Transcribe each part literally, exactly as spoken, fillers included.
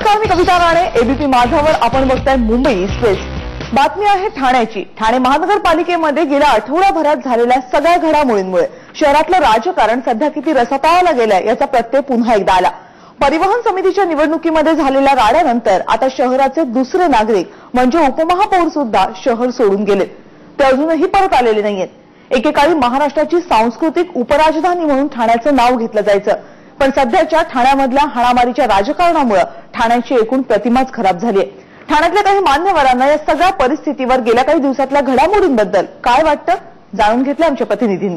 नमस्कार, मी कविता राणे. एबीपी माझावर आपण बघताय मुंबई एक्सप्रेस. बातमी आहे ठाण्याची. ठाणे महानगरपालिकेमध्ये गेल्या आठवड्याभरात झालेल्या सगळ्या घडामोडींमुळे शहरातलं राजकारण सध्या किती रसातळाला गेलंय याचा प्रत्यय पुन्हा एकदा आला. परिवहन समितीच्या निवडणुकीमध्ये झालेल्या राड्यानंतर आता शहराचे दुसरे नागरिक म्हणजे उपमहापौर सुद्धा शहर सोडून गेले. ते अजूनही परत आलेले नाहीयेत. एकेकाळी महाराष्ट्राची सांस्कृतिक उपराजधानी म्हणून ठाण्याचं नाव घेतलं जायचं, पण सध्याच्या ठाण्यामधल्या हाणामारीच्या राजकारणामुळे ठाण्याची एकूण प्रतिमाच खराब झाली आहे. ठाण्यातल्या काही मान्यवरांना या सगळ्या परिस्थितीवर गेल्या काही दिवसातल्या घडामोडींबद्दल काय वाटतं जाणून घेतलं आमच्या प्रतिनिधींनी.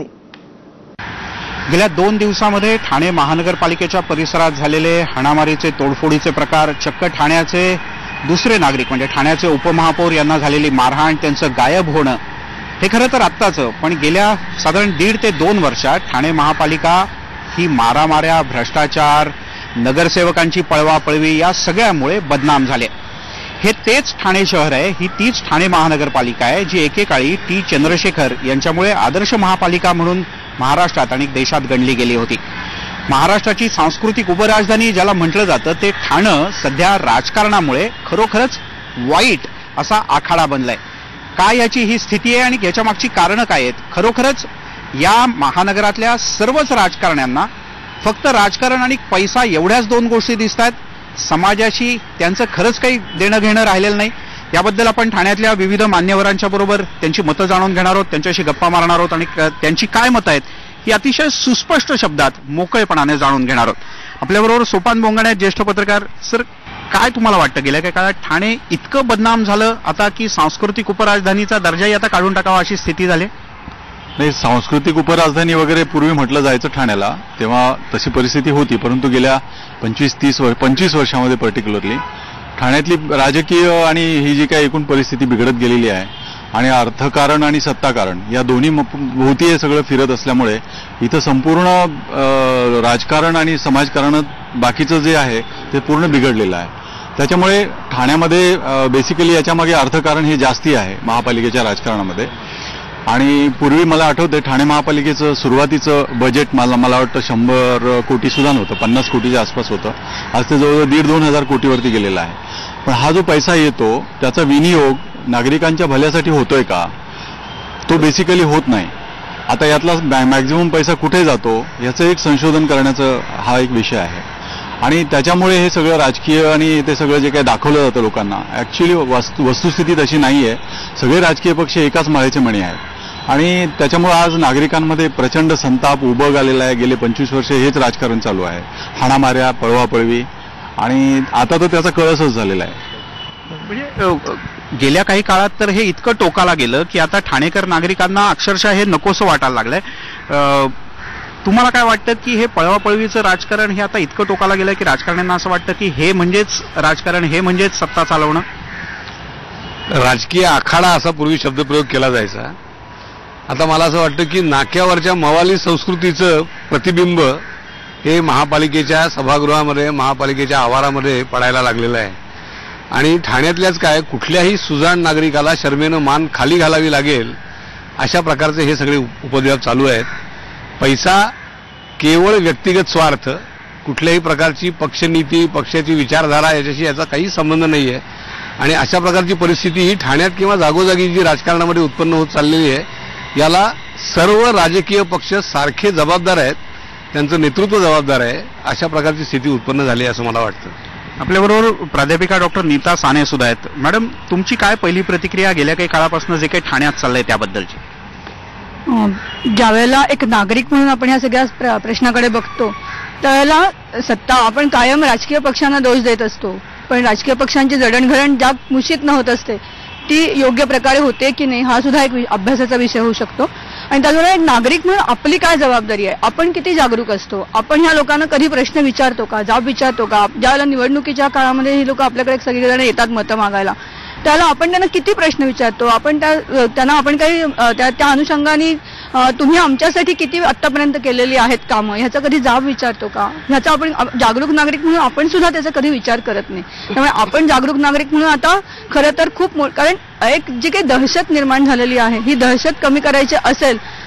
गेल्या दोन दिवसांमध्ये ठाणे महानगरपालिकेच्या परिसरात झालेले हाणामारीचे तोडफोडीचे प्रकार, चक्क ठाण्याचे दुसरे नागरिक म्हणजे ठाण्याचे उपमहापौर यांना झालेली मारहाण, त्यांचं गायब होणं, हे खरं तर आत्ताचं, पण गेल्या साधारण दीड ते दोन वर्षात ठाणे महापालिका ही मारामाऱ्या, भ्रष्टाचार, नगरसेवकांची पळवापळवी या सगळ्यामुळे बदनाम झाले. हे तेच ठाणे शहर आहे, ही तीच ठाणे महानगरपालिका आहे जी एकेकाळी टी चंद्रशेखर यांच्यामुळे आदर्श महापालिका म्हणून महाराष्ट्रात आणि देशात गणली गेली होती. महाराष्ट्राची सांस्कृतिक उपराजधानी ज्याला म्हटलं जातं ते ठाणं सध्या राजकारणामुळे खरोखरच वाईट असा आखाडा बनलाय. काय याची ही स्थिती आहे आणि याच्या मागची कारणं काय आहेत? खरोखरच या महानगरातल्या सर्वच राजकारण्यांना फक्त राजकारण आणि पैसा एवढ्याच दोन गोष्टी दिसत आहेत. समाजाशी त्यांचं खरंच काही देणं घेणं राहिलेलं नाही. याबद्दल आपण ठाण्यातल्या विविध मान्यवरांच्या बरोबर त्यांची मतं जाणून घेणार आहोत, त्यांच्याशी गप्पा मारणार आहोत आणि त्यांची काय मतं आहेत ही अतिशय सुस्पष्ट शब्दात मोकळेपणाने जाणून घेणार आहोत. आपल्याबरोबर सोपान बोंगाणे आहेत, ज्येष्ठ पत्रकार. सर, काय तुम्हाला वाटतं गेल्या काही काळात ठाणे इतकं बदनाम झालं आता की सांस्कृतिक उपराजधानीचा दर्जाही आता काढून टाकावा अशी स्थिती झाली? नाही, सांस्कृतिक उपराजधानी वगैरे पूर्वी म्हटलं जायचं ठाण्याला, तेव्हा तशी परिस्थिती होती. परंतु गेल्या पंचवीस तीस वर्ष पंचवीस वर्षामध्ये पर्टिक्युलरली ठाण्यातली राजकीय आणि ही जी काही एकूण परिस्थिती बिघडत गेलेली आहे आणि अर्थकारण आणि सत्ताकारण या दोन्ही भोवती हे सगळं फिरत असल्यामुळे इथं संपूर्ण राजकारण आणि समाजकारण बाकीचं जे आहे ते पूर्ण बिघडलेलं आहे. त्याच्यामुळे ठाण्यामध्ये बेसिकली याच्यामागे अर्थकारण हे जास्ती आहे महापालिकेच्या राजकारणामध्ये. आणि पूर्वी मला आठवतंय ठाणे महापालिकेचं सुरुवातीचं बजेट मला मला वाटतं शंभर कोटी सुद्धा नव्हतं, पन्नास कोटीच्या आसपास होतं. आज ते जवळजवळ दीड दोन हजार कोटीवरती गेलेला आहे. पण हा जो पैसा येतो त्याचा विनियोग नागरिकांच्या भल्यासाठी होतोय का? तो बेसिकली होत नाही. आता यातला मॅक्झिमम पैसा कुठे जातो याचं एक संशोधन करण्याचा हा एक विषय आहे. आणि त्याच्यामुळे हे सगळं राजकीय आणि ते सगळं जे काही दाखवलं जातं लोकांना, ऍक्च्युअली वस्तु वस्तुस्थिती तशी नाहीये. सगळे राजकीय पक्ष एकाच माळेचे मणी आहेत आणि त्याच्यामुळे आज नागरिकांमध्ये प्रचंड संताप उबग आलेला आहे. गेले पंचवीस वर्ष हेच राजकारण चालू आहे, हाणामाऱ्या, पळवापळवी, आणि आता तर त्याचा कळसच झालेला आहे. म्हणजे गेल्या काही काळात तर हे इतकं टोकाला गेलं की आता ठाणेकर नागरिकांना अक्षरशः हे नकोसं वाटायला लागलंय. तुम्हाला काय वाटतं की हे पळवापळवीचं राजकारण हे आता इतकं टोकाला गेलं की राजकारण्यांना असं वाटतं की हे म्हणजेच राजकारण, हे म्हणजेच सत्ता चालवणं? राजकीय आखाडा असा पूर्वी शब्दप्रयोग केला जायचा. आता मला असं वाटतं की नाक्यावरच्या मवाली संस्कृतीचं प्रतिबिंब हे महापालिकेच्या सभागृहामध्ये, महापालिकेच्या आवारामध्ये पडायला लागलेलं आहे. आणि ठाण्यातल्याच काय, कुठल्याही सुजाण नागरिकाला शर्मेनं मान खाली घालावी लागेल अशा प्रकारचे हे सगळे उपद्व्याप चालू आहेत. पैसा केवळ व्यक्तिगत स्वार्थ, कुठल्याही प्रकारची पक्षनीती, पक्षाची विचारधारा याच्याशी याचा काही संबंध नाही आहे. आणि अशा प्रकारची परिस्थिती ही ठाण्यात किंवा जागोजागी जी राजकारणामध्ये उत्पन्न होत चाललेली आहे याला सर्व राजकीय पक्ष सारखे जबाबदार आहेत, त्यांचं नेतृत्व जबाबदार आहे. अशा प्रकारची स्थिती उत्पन्न झाली असं मला वाटतं. आपल्याबरोबर प्राध्यापिका डॉक्टर नीता साने सुद्धा आहेत. मॅडम, तुमची काय पहिली प्रतिक्रिया गेल्या काही काळापासून जे काही ठाण्यात चाललंय त्याबद्दलची? ज्यावेळेला एक नागरिक म्हणून आपण या सगळ्या प्रश्नाकडे बघतो त्यावेळेला सत्ता आपण कायम राजकीय पक्षांना दोष देत असतो, पण राजकीय पक्षांची जडणघडण ज्या मुशीत न होत असते ती योग्य प्रकारे होते की नाही हा सुद्धा एक अभ्यासाचा विषय होऊ शकतो. आणि त्याचबरोबर एक नागरिक म्हणून आपली काय जबाबदारी आहे, आपण किती जागरूक असतो, आपण ह्या लोकांना कधी प्रश्न विचारतो का, जाब विचारतो का? ज्यावेळेला निवडणुकीच्या काळामध्ये ही लोक आपल्याकडे सगळीजण येतात मतं मागायला, त्याला आपण त्यांना किती प्रश्न विचारतो, आपण त्या त्यांना आपण काही त्या त्या अनुषंगाने तुम्ही आमच्यासाठी किती आतापर्यंत केलेली आहेत कामं ह्याचा कधी जाब विचारतो का? ह्याचा आपण जागरूक नागरिक म्हणून आपण सुद्धा त्याचा कधी विचार करत नाही. त्यामुळे आपण जागरूक नागरिक म्हणून आता खरं तर खूप, कारण एक जी काही दहशत निर्माण झालेली आहे ही दहशत कमी करायची असेल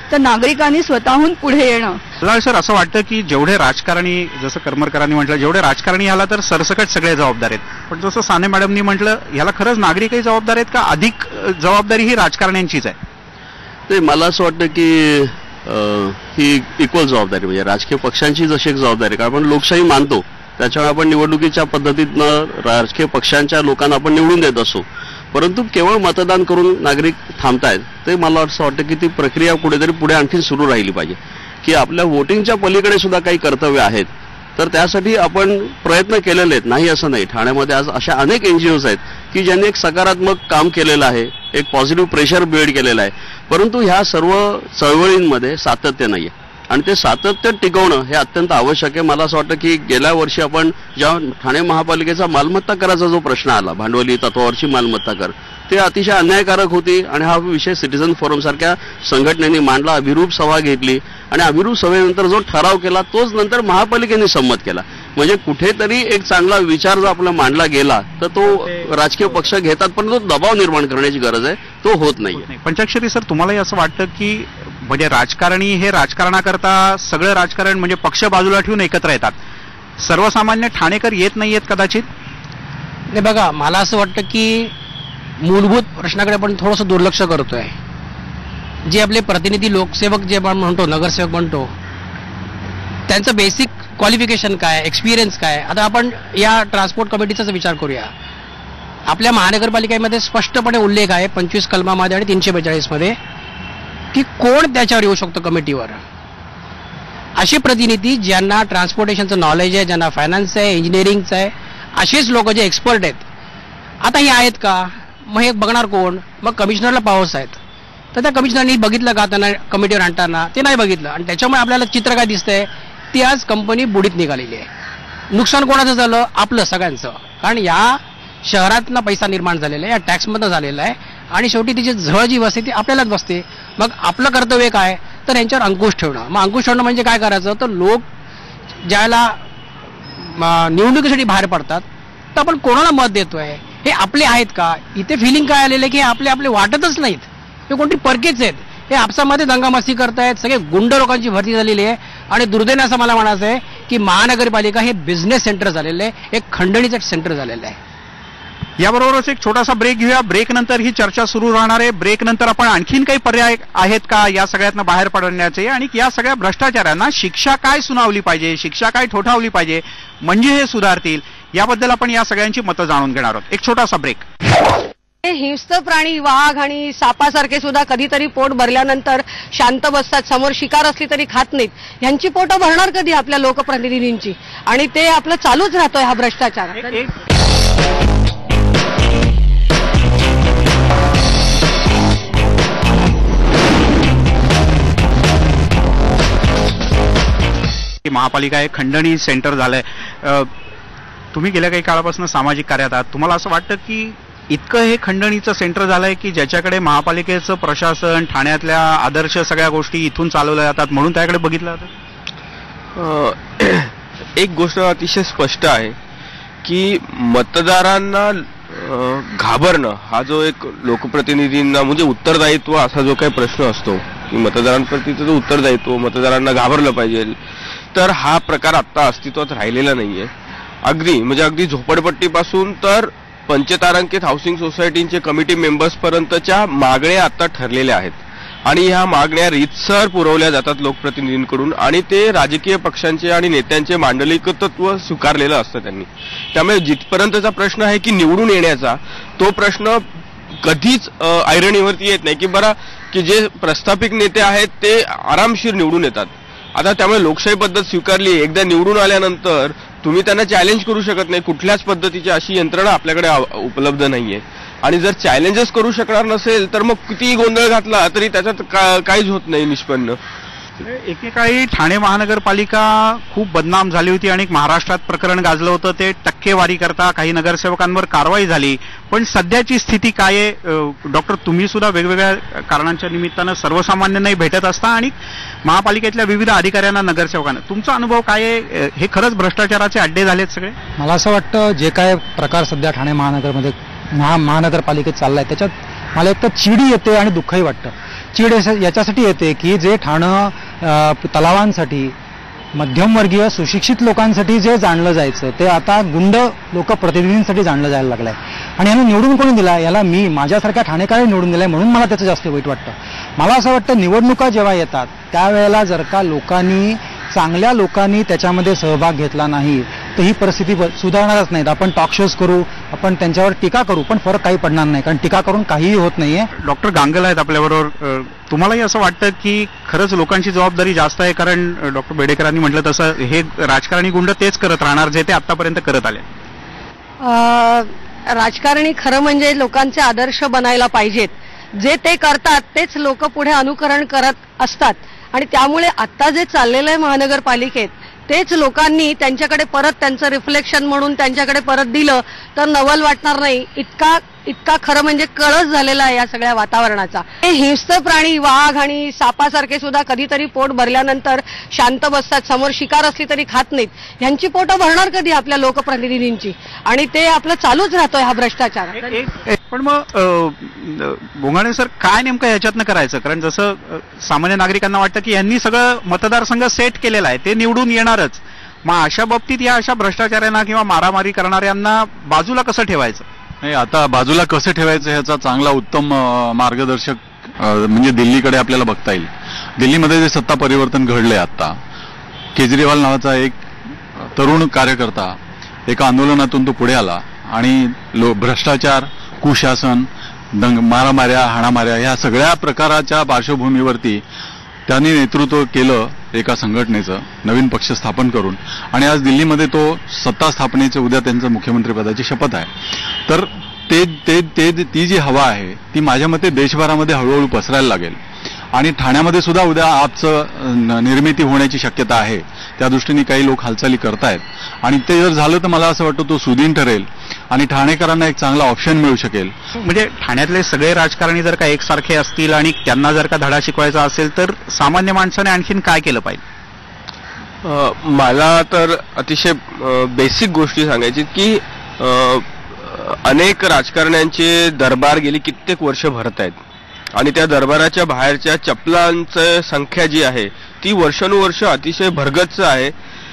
तर नागरिकांनी स्वतःहून पुढे येणं. मला सर असं वाटतं की जेवढे राजकारणी, जसं करमरकरांनी म्हटलं, जेवढे राजकारणी ह्याला तर सरसकट सगळे जबाबदार आहेत, पण जसं साने मॅडमनी म्हटलं ह्याला खरंच नागरिकही जबाबदार आहेत का अधिक जबाबदारी ही राजकारण्यांचीच आहे? ते मला असं वाटतं की ही इक्वल जबाबदारी, म्हणजे राजकीय पक्षांची जशी एक जबाबदारी, कारण आपण लोकशाही मानतो त्याच्यामुळे आपण निवडणुकीच्या पद्धतीतनं राजकीय पक्षांच्या लोकांना आपण निवडून देत असो, परंतु केवळ मतदान करून नागरिक थांबतायत ते मला असं वाटतं की ती प्रक्रिया कुठेतरी पुढे आणखी सुरू राहिली पाहिजे, की आपल्या वोटिंगच्या पलीकडे सुद्धा काही कर्तव्य आहेत, तर त्यासाठी आपण प्रयत्न केलेले आहेत. नाही असं नाही, ठाण्यामध्ये आज अशा अनेक एनजीओज आहेत की ज्यांनी एक सकारात्मक काम केलेलं आहे, एक पॉझिटिव्ह प्रेशर बिल्ड केलेलं आहे, परंतु ह्या सर्व चळवळींमध्ये सातत्य नाहीये आणि ते सातत्य टिकवणं हे अत्यंत आवश्यक आहे. मला असं वाटतं की गेल्या वर्षी आपण जेव्हा ठाणे महापालिकेचा मालमत्ता कराचा जो प्रश्न आला, भांडवली तत्वावरची मालमत्ता कर, ते अतिशय अन्यायकारक होती आणि हा विषय सिटीझन फोरम सारख्या संघटनेने मांडला, अभिरूप सभा घेतली आणि अभिरूप सभेनंतर जो ठराव केला तोच नंतर महापालिकेने संमत केला. म्हणजे कुठेतरी एक चांगला विचार जो आपला मांडला गेला तर तो राजकीय पक्ष घेतात, पण तो दबाव निर्माण करण्याची गरज आहे, तो होत नाही. पंचाक्षरी सर, तुम्हालाही असं वाटतं की म्हणजे राजकारणी हे राजकारणाकरता सगळं राजकारण म्हणजे पक्ष बाजूला ठेवून एकत्र येतात, सर्वसामान्य ठाणेकर येत नाहीयेत कदाचित? नाही बघा, मला असं वाटतं की मूलभूत प्रश्नाकडे आपण थोडंसं दुर्लक्ष करतोय. जे आपले प्रतिनिधी लोकसेवक जे आपण म्हणतो, नगरसेवक म्हणतो, त्यांचं बेसिक क्वालिफिकेशन काय, एक्सपिरियन्स काय. आता आपण या ट्रान्सपोर्ट कमिटीचाच विचार करूया. आपल्या महानगरपालिकेमध्ये स्पष्टपणे उल्लेख आहे पंचवीस कलमामध्ये आणि तीनशे बेचाळीस मध्ये की कोण त्याच्यावर येऊ शकतो कमिटीवर. असे प्रतिनिधी ज्यांना ट्रान्सपोर्टेशनचं नॉलेज आहे, ज्यांना फायनान्स आहे, इंजिनिअरिंगचं आहे, असेच लोक जे एक्सपर्ट आहेत. आता हे आहेत का? मग हे बघणार कोण? मग कमिशनरला पावर्स आहेत, तर त्या कमिशनरनी बघितलं का त्यांना कमिटीवर आणताना? ते नाही बघितलं आणि त्याच्यामुळे आपल्याला चित्र काय दिसतंय, ती आज कंपनी बुडीत निघालेली आहे. नुकसान कोणाचं झालं? आपलं सगळ्यांचं, कारण या शहरातला पैसा निर्माण झालेला आहे, या टॅक्समधनं झालेला आहे आणि शेवटी तिची झळ जी बसते ती आपल्यालाच बसते. मग आपलं कर्तव्य काय? तर यांच्यावर अंकुश ठेवणं. मग अंकुश ठेवणं म्हणजे काय करायचं? तर लोक ज्याला निवडणुकीसाठी बाहेर पडतात तर आपण कोणाला मत देतोय, हे आपले आहेत का? इथे फिलिंग काय आलेलं आहे की आपले आपले वाटतच नाहीत, हे कोणतरी परकेच आहेत, हे आपसामध्ये दंगामस्ती करतायत, सगळे गुंड लोकांची भरती झालेली आहे. आणि दुर्दैवाने असं मला म्हणायचं आहे की महानगरपालिका हे बिझनेस सेंटर झालेलं आहे, एक खंडणीचं सेंटर झालेलं आहे. याबरोबरच एक छोटासा ब्रेक घेऊया. ब्रेक नंतर ही चर्चा सुरू राहणार आहे. ब्रेक नंतर आपण आणखीन काही पर्याय आहेत का या सगळ्यातनं बाहेर पडण्याचे, आणि या सगळ्या भ्रष्टाचारांना शिक्षा काय सुनावली पाहिजे, शिक्षा काय ठोठावली पाहिजे म्हणजे हे सुधारतील, याबद्दल आपण या सगळ्यांची मतं जाणून घेणार आहोत. एक छोटासा ब्रेक. हिंस्र प्राणी, वाघ आणि सापासारखे सुद्धा कधीतरी पोट भरल्यानंतर शांत बसतात, समोर शिकार असली तरी खात नाहीत. ह्यांची पोटं भरणार कधी आपल्या लोकप्रतिनिधींची? आणि ते आपलं चालूच राहतोय हा भ्रष्टाचार. महापालिका एक खंडणी सेंटर झालंय. तुम्ही गेल्या काही काळापासून सामाजिक कार्यात आहात, तुम्हाला असं वाटतं की इतकं हे खंडणीचं सेंटर झालंय की ज्याच्याकडे महापालिकेचं प्रशासन, ठाण्यातल्या आदर्श सगळ्या गोष्टी इथून चालवल्या जातात म्हणून त्याकडे बघितलं जातं? एक गोष्ट अतिशय स्पष्ट आहे की मतदारांना घाबरणं हा जो एक लोकप्रतिनिधींना म्हणजे उत्तरदायित्व असा जो काही प्रश्न असतो की मतदारांप्रतीचं जो उत्तरदायित्व, मतदारांना घाबरलं पाहिजे, तर हा प्रकार आता अस्तित्वात राहिलेला नाहीये. अगदी म्हणजे अगदी झोपडपट्टीपासून तर पंचतारांकित हाऊसिंग सोसायटींचे कमिटी मेंबर्स पर्यंतच्या मागण्या आता ठरलेल्या आहेत आणि ह्या मागण्या रीतसर पुरवल्या जातात लोकप्रतिनिधींकडून आणि ते राजकीय पक्षांचे आणि नेत्यांचे मांडलिकत्व स्वीकारलेलं असतं त्यांनी. त्यामुळे जिथपर्यंतचा प्रश्न आहे की निवडून येण्याचा, तो प्रश्न कधीच ऐरणीवरती येत नाही की बरं की जे प्रस्थापित नेते आहेत ते आरामशीर निवडून येतात. आता त्यामुळे लोकशाही पद्धत स्वीकारली, एकदा निवडून आल्यानंतर तुम्ही त्यांना चॅलेंज करू शकत नाही. कुठल्याच पद्धतीची अशी यंत्रणा आपल्याकडे उपलब्ध नाहीये आणि जर चॅलेंजेस करू शकणार नसेल तर मग कितीही गोंधळ घातला तरी त्याच्यात काहीच होत नाही निष्पन्न. एकेकाळी ठाणे महानगरपालिका खूप बदनाम झाली होती आणि महाराष्ट्रात प्रकरण गाजलं होतं, ते टक्केवारी करता काही नगरसेवकांवर कारवाई झाली. पण सध्याची स्थिती काय आहे? डॉक्टर, तुम्ही सुद्धा वेगवेगळ्या कारणांच्या निमित्तानं सर्वसामान्यांनाही भेटत असता आणि महापालिकेतल्या विविध अधिकाऱ्यांना, नगरसेवकांना, तुमचा अनुभव काय आहे? हे खरंच भ्रष्टाचाराचे अड्डे झालेत सगळे? मला असं वाटतं जे काय प्रकार सध्या ठाणे महानगरमध्ये महा महानगरपालिकेत चाललाय त्याच्यात मला एक तर चिडी येते आणि दुःखही वाटतं. चीड याच्यासाठी येते की जे ठाणं तलावांसाठी मध्यमवर्गीय सुशिक्षित लोकांसाठी जे जाणलं जायचं ते आता गुंड लोकप्रतिनिधींसाठी जाणलं जायला लागलंय. आणि यांना निवडून कोणी दिला? याला मी माझ्यासारख्या ठाणेकरांनी निवडून दिलाय, म्हणून मला त्याचं जास्त वाईट वाटतं. मला असं वाटतं निवडणुका जेव्हा येतात त्यावेळेला जर का लोकांनी चांगल्या लोकांनी त्याच्यामध्ये सहभाग घेतला नाही तर ही परिस्थिती सुधारणारच नाहीत. आपण टॉक शोज करू, आपण त्यांच्यावर टीका करू, पण फरक काही पडणार नाही, कारण टीका करून काहीही होत नाहीये. डॉक्टर गांगल आहेत आपल्याबरोबर. तुम्हालाही असं वाटतं की खरंच लोकांची जबाबदारी जास्त आहे? कारण डॉक्टर बेडेकरांनी म्हटलं तसं हे राजकारणी गुंड तेच करत राहणार जे ते आतापर्यंत करत आले. राजकारणी खरं म्हणजे लोकांचे आदर्श बनायला पाहिजेत. जे ते करतात तेच लोक पुढे अनुकरण करत असतात आणि त्यामुळे आता जे चाललेलं आहे महानगरपालिकेत तेच लोकांनी त्यांच्याकडे परत त्यांचं रिफ्लेक्शन म्हणून त्यांच्याकडे परत दिलं तर नवल वाटणार नाही. इतका इतका खरं म्हणजे कळस झालेला आहे या सगळ्या वातावरणाचा. हे हिंस्र प्राणी वाघ आणि सापासारखे सुद्धा कधीतरी पोट भरल्यानंतर शांत बसतात, समोर शिकार असली तरी खात नाहीत. ह्यांची पोटं भरणार कधी आपल्या लोकप्रतिनिधींची? आणि ते आपलं चालूच राहतोय हा भ्रष्टाचार. पण मग बोंगाणे सर काय नेमकं याच्यातनं करायचं? कारण जसं सामान्य नागरिकांना वाटतं की यांनी सगळं मतदारसंघ सेट केलेला आहे, ते निवडून येणारच. मग अशा बाबतीत या अशा भ्रष्टाचारांना किंवा मारामारी करणाऱ्यांना बाजूला कसं ठेवायचं? नाही, आता बाजूला कसं ठेवायचं ह्याचा चांगला उत्तम मार्गदर्शक म्हणजे दिल्लीकडे आपल्याला बघता येईल. दिल्लीमध्ये जे सत्ता परिवर्तन घडलंय आता, केजरीवाल नावाचा एक तरुण कार्यकर्ता एका आंदोलनातून तो पुढे आला आणि लो भ्रष्टाचार, कुशासन, दंग मारामाऱ्या, हाणामाऱ्या ह्या सगळ्या प्रकाराच्या पार्श्वभूमीवरती त्यांनी नेतृत्व केलं एका संघटनेचं, नवीन पक्ष स्थापन करून. आणि आज दिल्लीमध्ये तो सत्ता स्थापनेचे उद्या त्यांचं मुख्यमंत्रीपदाची शपथ आहे. तर ते ते ते ती जी हवा आहे ती माझ्या मते देशभरामध्ये हळूहळू पसरायला लागेल. आणि ठाण्यामध्ये सुद्धा उद्या आपचं निर्मिती होण्याची शक्यता आहे. त्या दृष्टीने काही लोक हालचाली करतायत आणि ते जर झालं तर मला असं वाटतं तो सुदीन ठरेल आणि ठाणेकरांना एक चांगला ऑप्शन मिळू शकेल. म्हणजे ठाण्यातले सगळे राजकारणी जर का एकसारखे असतील आणि त्यांना जर का धडा शिकवायचा असेल तर सामान्य माणसाने आणखीन काय केलं पाहिजे? मला तर अतिशय बेसिक गोष्टी सांगायची की अनेक राजकारण्यांचे दरबार गेली कित्येक वर्ष भरत आहेत आणि त्या दरबाराच्या बाहेरच्या चपलांची संख्या जी आहे ती वर्षानुवर्ष अतिशय भरगच्च आहे.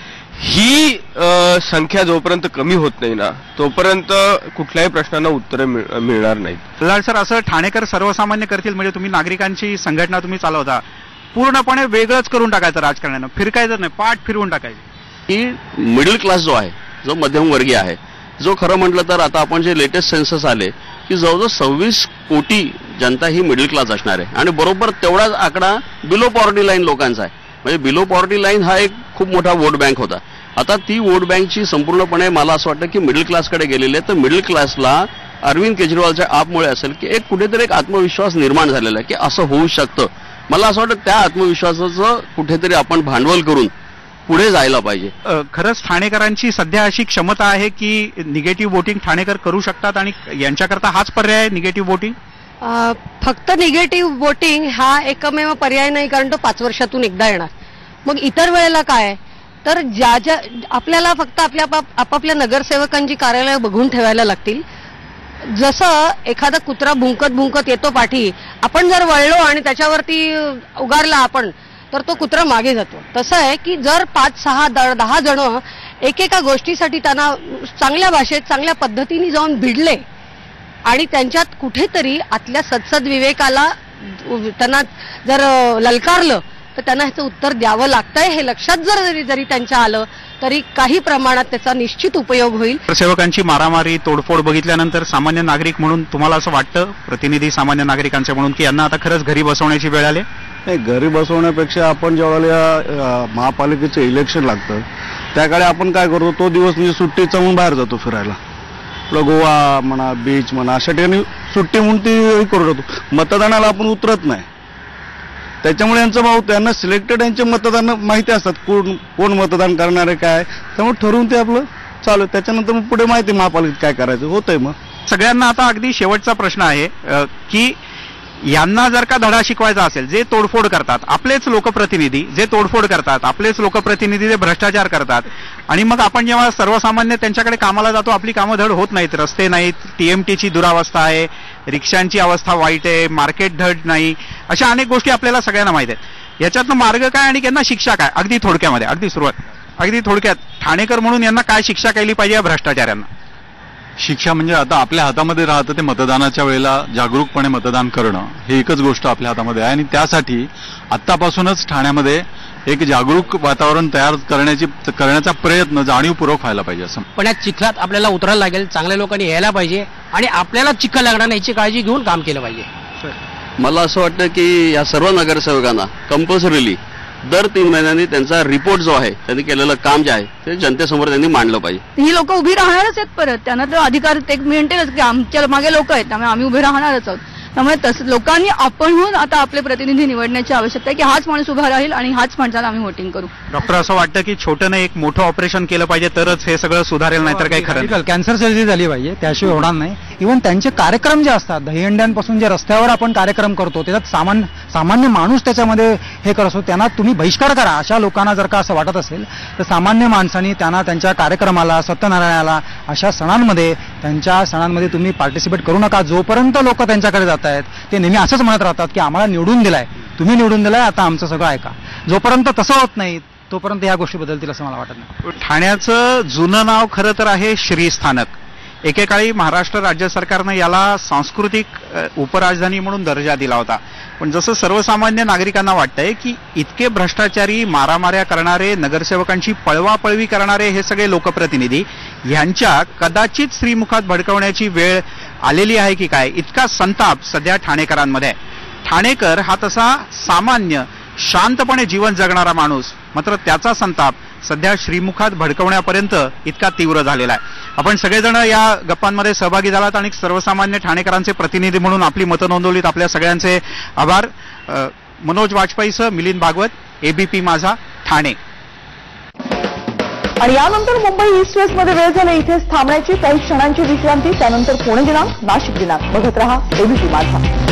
ही संख्या जोपर्यंत कमी होत नाही ना तोपर्यंत कुठल्याही प्रश्नांना उत्तरं मिळणार नाहीत. लाल सर, असं ठाणेकर सर्वसामान्य करतील म्हणजे तुम्ही नागरिकांची संघटना तुम्ही चालवता, पूर्णपणे वेगळंच करून टाकायचं राजकारण्यानं, फिरकायचं नाही, पाठ फिरवून टाकायची. ही मिडल क्लास जो आहे, जो मध्यमवर्गीय आहे, जो खरं म्हटलं तर आता आपण जे लेटेस्ट सेन्सस आले की जवळजवळ सव्वीस कोटी जनता ही मिडल क्लास असणार आहे आणि बरोबर तेवढाच आकडा बिलो पॉवर्टी लाईन लोकांचा आहे. म्हणजे बिलो पॉवर्टी लाईन हा एक खूप मोठा वोट बँक होता. आता ती वोट बँकची संपूर्णपणे मला असं वाटतं की मिडल क्लासकडे गेलेली आहे. तर मिडल क्लासला अरविंद केजरीवालच्या आपमुळे असेल की एक कुठेतरी एक आत्मविश्वास निर्माण झालेला आहे की असं होऊ शकतं. मला असं वाटतं त्या आत्मविश्वासाचं कुठेतरी आपण भांडवल करून पुढे जायला पाहिजे. खरंच ठाणेकरांची सध्या अशी क्षमता आहे की निगेटिव्ह वोटिंग ठाणेकर करू शकतात आणि यांच्याकरता हाच पर्याय आहे निगेटिव्ह वोटिंग? फक्त निगेटिव्ह वोटिंग हा एकमेव पर्याय नाही, कारण तो पाच वर्षातून एकदा येणार. मग इतर वेळेला काय तर ज्या ज्या आपल्याला फक्त आपल्या आपापल्या नगरसेवकांची कार्यालय बघून ठेवायला लागतील. जसं एखादा कुत्रा भुंकत भुंकत येतो पाठी, आपण जर वळलो आणि त्याच्यावरती उगारला आपण तर तो कुत्रा मागे जातो. तसं आहे की जर पाच सहा दहा जण एकेका गोष्टीसाठी त्यांना चांगल्या भाषेत चांगल्या पद्धतीने जाऊन भिडले आणि त्यांच्यात कुठेतरी आतल्या सदसद विवेकाला त्यांना जर ललकारलं तर त्यांना ह्याचं उत्तर द्यावं लागतंय हे लक्षात जर जरी जरी त्यांच्या आलं तरी काही प्रमाणात त्याचा निश्चित उपयोग होईल. सेवकांची मारामारी तोडफोड बघितल्यानंतर सामान्य नागरिक म्हणून तुम्हाला असं वाटतं, प्रतिनिधी सामान्य नागरिकांच्या म्हणून, की यांना आता खरंच घरी बसवण्याची वेळ आली? नाही, घरी बसवण्यापेक्षा आपण जेव्हा महापालिकेचं इलेक्शन लागतं त्याकडे आपण काय करतो, तो दिवस म्हणजे सुट्टी चावून बाहेर जातो फिरायला. आपलं गोवा म्हणा, बीच म्हणा, अशा ठिकाणी सुट्टी म्हणून ती करू जातो. मतदानाला आपण उतरत नाही. त्याच्यामुळे यांचं भाऊ त्यांना सिलेक्टेड यांचे मतदान माहिती असतात, कोण कोण मतदान करणार आहे काय, त्यामुळे ठरवून ते आपलं चालू. त्याच्यानंतर मग पुढे माहिती महापालिकेत काय करायचं होतंय. मग सगळ्यांना आता अगदी शेवटचा प्रश्न आहे की यांना जर का धडा शिकवायचा असेल, जे तोडफोड करतात आपलेच लोकप्रतिनिधी, जे तोडफोड करतात आपलेच लोकप्रतिनिधी, जे भ्रष्टाचार करतात, आणि मग आपण जेव्हा सर्वसामान्य त्यांच्याकडे कामाला जातो आपली कामं धड होत नाहीत, रस्ते नाहीत, टीएमटीची दुरावस्था आहे, रिक्षांची अवस्था वाईट आहे, मार्केट धड नाही, अशा अनेक गोष्टी आपल्याला सगळ्यांना माहित आहेत. याच्यातनं मार्ग काय आणि यांना शिक्षा काय, अगदी थोडक्यामध्ये, अगदी सुरुवात अगदी थोडक्यात ठाणेकर म्हणून यांना काय शिक्षा केली पाहिजे या भ्रष्टाचाऱ्यांना? शिक्षा म्हणजे आता आपल्या हातामध्ये राहतं ते मतदानाच्या वेळेला जागरूकपणे मतदान करणं, हे एकच गोष्ट आपल्या हातामध्ये आहे. आणि त्यासाठी आत्तापासूनच ठाण्यामध्ये एक जागरूक वातावरण तयार करण्याची करण्याचा प्रयत्न जाणीवपूर्वक व्हायला पाहिजे. असं पण या चिखलात आपल्याला उतरायला लागेल, चांगल्या लोकांनी यायला पाहिजे आणि आपल्याला चिखल लागणार नाही याची काळजी घेऊन काम केलं पाहिजे. मला असं वाटतं की या सर्व नगरसेवकांना कंपल्सरीली दर तीन महिन्यांनी त्यांचा रिपोर्ट जो आहे, त्यांनी केलेलं काम जे आहे ते जनतेसमोर त्यांनी मांडलं पाहिजे. ही लोक उभी राहणारच आहेत परत, त्यांना तो अधिकार ते मिळतेच की आमच्या मागे लोक आहेत, त्यामुळे आम्ही उभे राहणारच आहोत. त्यामुळे तसं लोकांनी आपणहून आता आपले प्रतिनिधी निवडण्याची आवश्यकता आहे की हाच माणूस उभा राहील आणि हाच माणसाला आम्ही व्होटिंग करू. डॉक्टर, असं वाटतं की छोटं नाही एक मोठं ऑपरेशन केलं पाहिजे तरच हे सगळं सुधारेल, नाहीतर काही खरं नाही. कॅन्सर सर्जरी झाली पाहिजे, त्याशिवाय होणार नाही. इव्हन त्यांचे कार्यक्रम जे असतात, दहीहंड्यांपासून जे रस्त्यावर आपण कार्यक्रम करतो त्याच्यात सामान्य सामान्य माणूस त्याच्यामध्ये हे करत असतो, त्यांना तुम्ही बहिष्कार करा. अशा लोकांना जर का असं वाटत असेल तर सामान्य माणसांनी त्यांना त्यांच्या कार्यक्रमाला, सत्यनारायणाला, अशा सणांमध्ये त्यांच्या सणांमध्ये तुम्ही पार्टिसिपेट करू नका. जोपर्यंत लोक त्यांच्याकडे जात आहेत ते नेहमी असंच म्हणत राहतात की आम्हाला निवडून दिलाय, तुम्ही निवडून दिलाय, आता आमचं सगळं ऐका. जोपर्यंत तसं होत नाही तोपर्यंत या गोष्टी बदलतील असं मला वाटत नाही. ठाण्याचं जुनं नाव खरं तर आहे श्रीस्थानक. एकेकाळी महाराष्ट्र राज्य सरकारनं याला सांस्कृतिक उपराजधानी म्हणून दर्जा दिला होता. पण जसं सर्वसामान्य नागरिकांना वाटतंय की इतके भ्रष्टाचारी, मारामाऱ्या करणारे, नगरसेवकांची पळवापळवी करणारे हे सगळे लोकप्रतिनिधी यांच्या कदाचित श्रीमुखात भडकवण्याची वेळ आलेली आहे की काय, इतका संताप सध्या ठाणेकरांमध्ये आहे. ठाणेकर हा तसा सामान्य शांतपणे जीवन जगणारा माणूस, मात्र त्याचा संताप सध्या श्रीमुखात भडकवण्यापर्यंत इतका तीव्र झालेला आहे. आपण सगळेजण या गप्पांमध्ये सहभागी झालात आणि सर्वसामान्य ठाणेकरांचे प्रतिनिधी म्हणून आपली मतं नोंदवलीत. आपल्या सगळ्यांचे आभार. मनोज वाजपेयीसह मिलिंद भागवत, एबीपी माझा, ठाणे. आणि यानंतर मुंबई ईस्ट वेस्ट मध्ये वेळ झाली इथेच थांबण्याची. काही क्षणांची विश्रांती, त्यानंतर पुणे दिनांक, नाशिक दिनांक. बघत रहा एबीपी माझा.